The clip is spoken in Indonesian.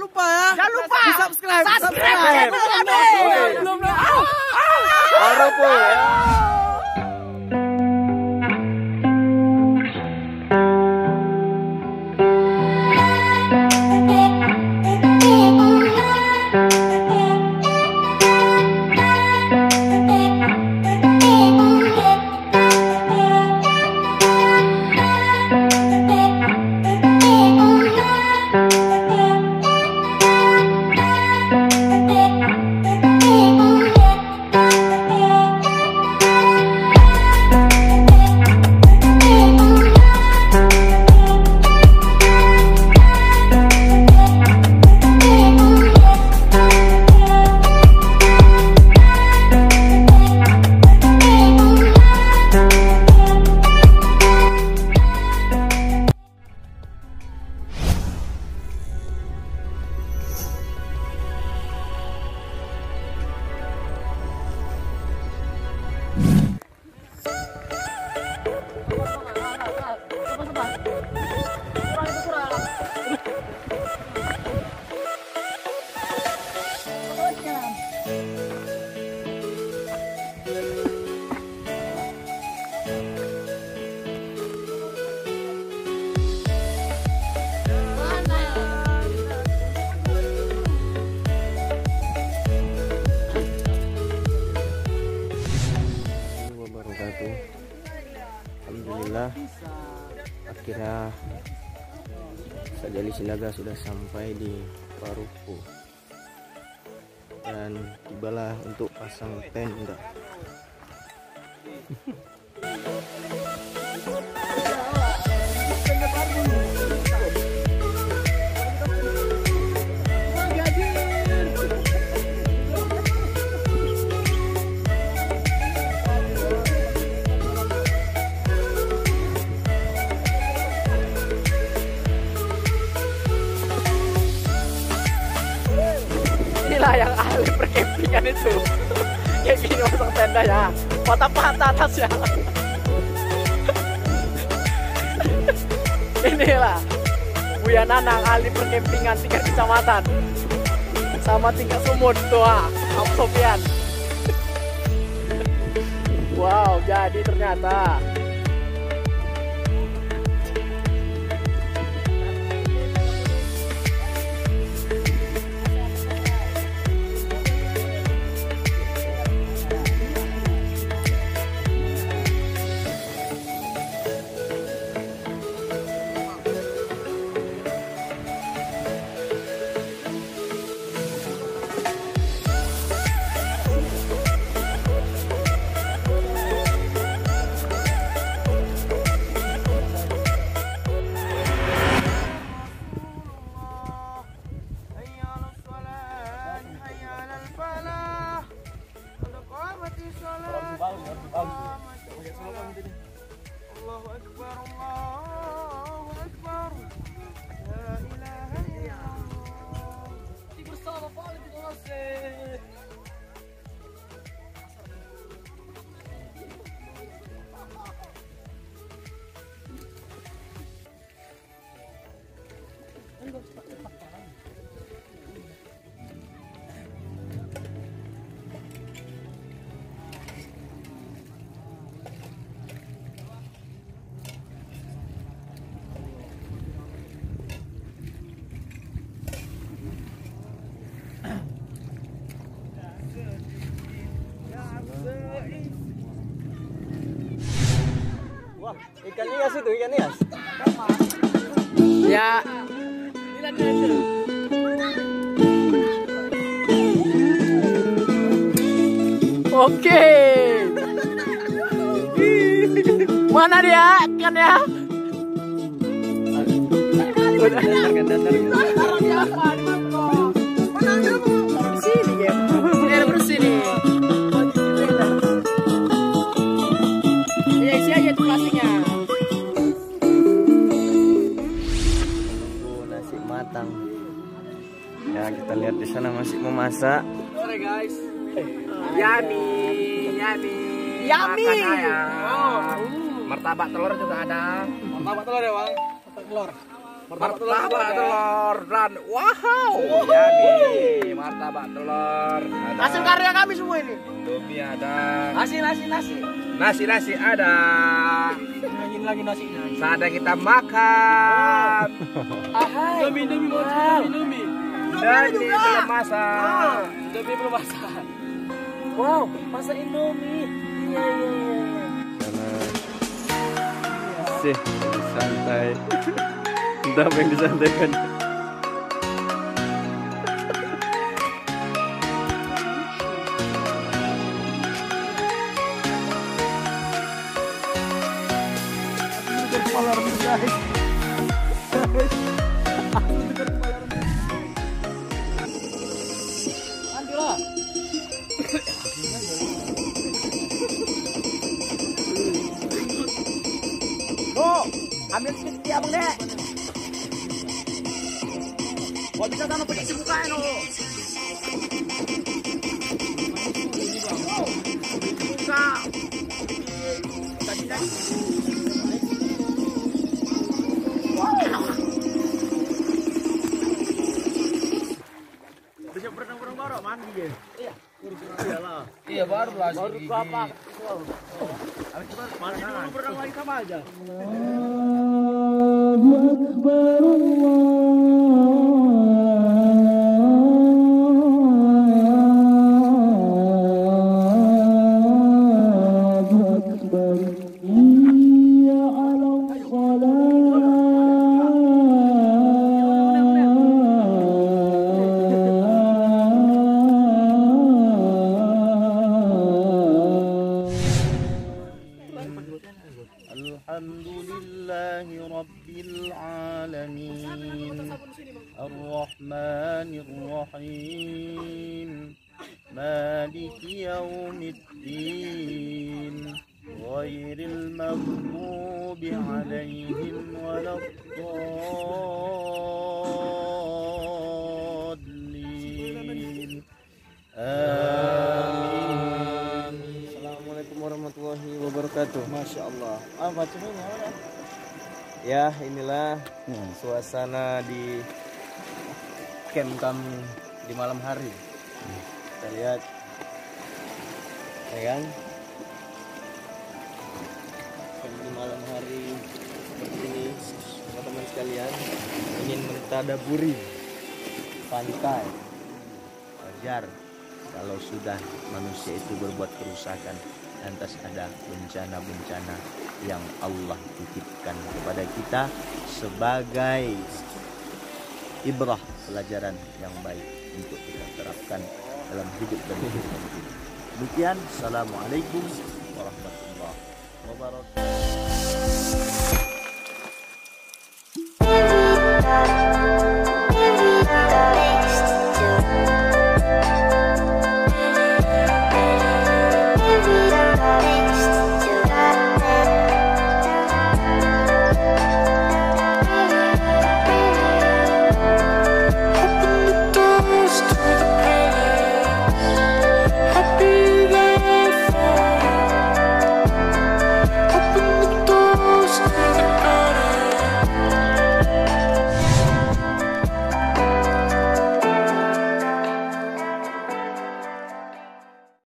lupa ya. Jangan lupa. Di subscribe. Belum. Baru po. Alhamdulillah akhirnya Sajali Sinaga sudah sampai di Parupu dan tibalah untuk pasang tenda. Inilah yang ahli perkempingan itu. Kayak gini masang tenda ya, patah-patah atasnya. Inilah Buya Nanang, ahli perkempingan tingkat kecamatan sama tingkat sumut tuh, Om Sofian. Wow, jadi ternyata. Allahu Akbar, Allahu Akbar. La ilaha illallah. Bersama Pak Alif. Wah, ikan hias itu, ikan hias. Ya. Oke. Mana dia ikan ya? Bersih nih. Iya, isi aja tuh plastiknya. Nasi matang. Ya, kita lihat di sana masih memasak. Sore guys. Yummy. Makan ayam. Martabak telur juga ada. Martabak telur ya, Bang. Martabak telur. martabak telur dan wow. Ya nih, martabak telur. Hasil karya kami semua ini. Indomie ada. Nasi. Nasi ada. Lagi nasinya. Saatnya kita makan. Ahai. Indomie. Dan ini belum masak. Indomie belum masak. Wow, masak Indomie. Iya. Sih, santai. Entah apa yang disantaikan. Ambil sedikit dia bang dek. Kok bisa tanah pakai si bukaan lo? Buka. Tadi dah. Bisa berenang baru mandi ya? Iya. Iya baru lah. Baru apa? Habis itu mandi dulu berenang lagi sama aja. Alhamdulillahi Rabbil Alamin Ar-Rahmanir Rahim Maliki Yawmiddin Ghairil Maghdubi Alaihim Waladdallin Amin. Assalamualaikum warahmatullahi wabarakatuh. Masya Allah. Ya, inilah suasana di camp kami di malam hari. Kita lihat, ya kan? Camp di malam hari seperti ini, teman-teman sekalian ingin mentadaburi pantai. Wajar kalau sudah manusia itu berbuat kerusakan, lantas ada bencana-bencana yang Allah titipkan kepada kita sebagai ibrah, pelajaran yang baik untuk kita terapkan dalam hidup dan kehidupan kita. Demikian, assalamualaikum warahmatullahi wabarakatuh.